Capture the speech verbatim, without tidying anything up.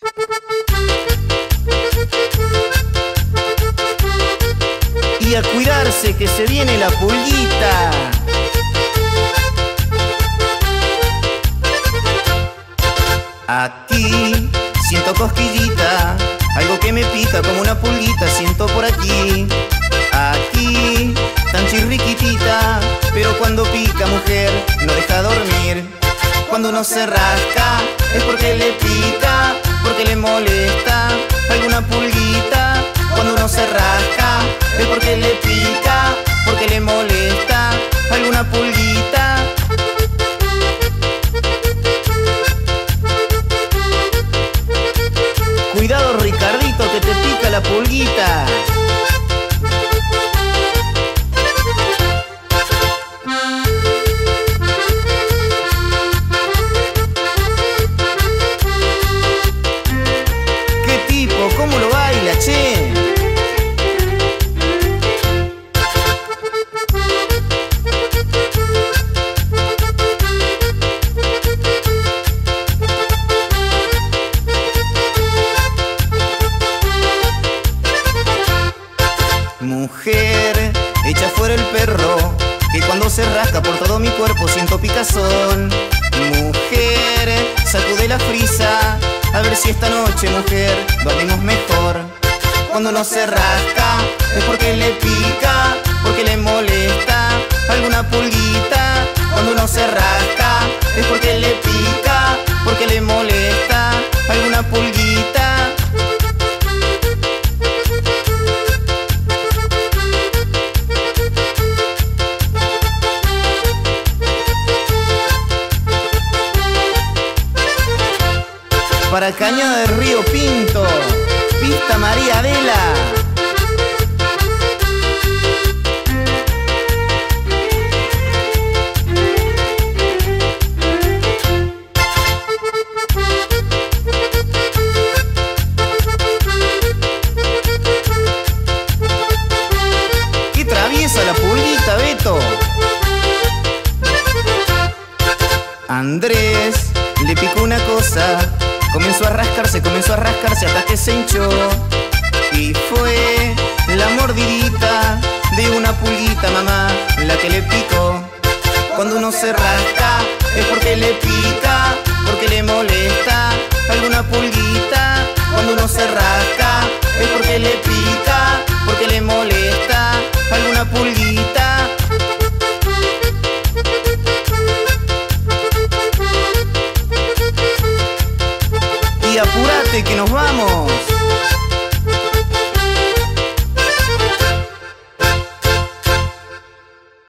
Y a cuidarse que se viene la pulguita. Aquí siento cosquillita, algo que me pica como una pulguita, siento por aquí. Aquí, tan chirriquitita, pero cuando pica, mujer, no deja dormir. Cuando uno se rasca, es porque le pica, porque le molesta alguna pulguita. Cuando uno se rasca, es porque le pica, porque le molesta alguna pulguita. Cuidado, Ricardito, que te pica la pulguita. ¿Qué tipo? ¿Cómo lo baila, che? Mujer, echa fuera el perro, que cuando se rasca por todo mi cuerpo siento picazón. Mujer, sacude la frisa, a ver si esta noche, mujer, dormimos mejor. Cuando uno se rasca, es porque le pica, porque le molesta alguna pulguita. Cuando uno se rasca, es porque le pica, porque le molesta alguna pulguita. Para Cañada del Río Pinto, Pista María Adela. ¡Qué traviesa la pulguita, Beto! Andrés le picó una cosa, comenzó a rascarse, comenzó a rascarse hasta que se hinchó. Y fue la mordidita de una pulguita, mamá, la que le picó. Cuando uno se rasca, es porque le pica, porque le molesta alguna pulguita. Cuando uno se rasca, es porque le pica, porque le molesta alguna pulguita. Y apúrate que nos vamos.